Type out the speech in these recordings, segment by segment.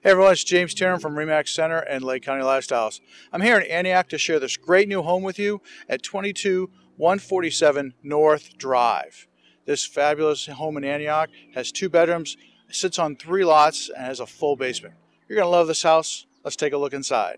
Hey everyone, it's James Tiernan from Remax Center and Lake County Lifestyles. I'm here in Antioch to share this great new home with you at 22147 North Drive. This fabulous home in Antioch has 2 bedrooms, sits on 3 lots, and has a full basement. You're going to love this house. Let's take a look inside.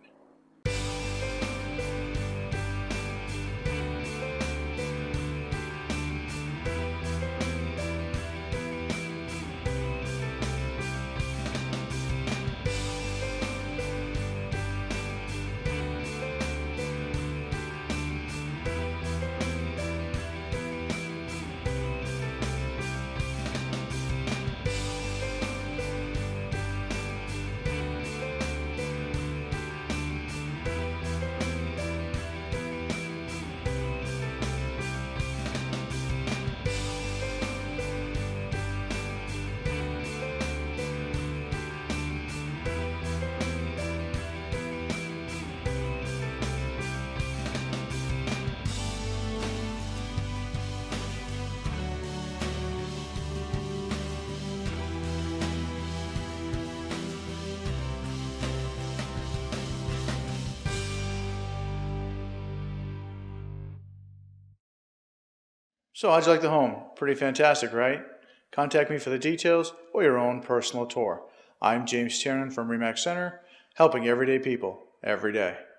So how'd you like the home? Pretty fantastic, right? Contact me for the details or your own personal tour. I'm James Tiernan from Remax Center, helping everyday people every day.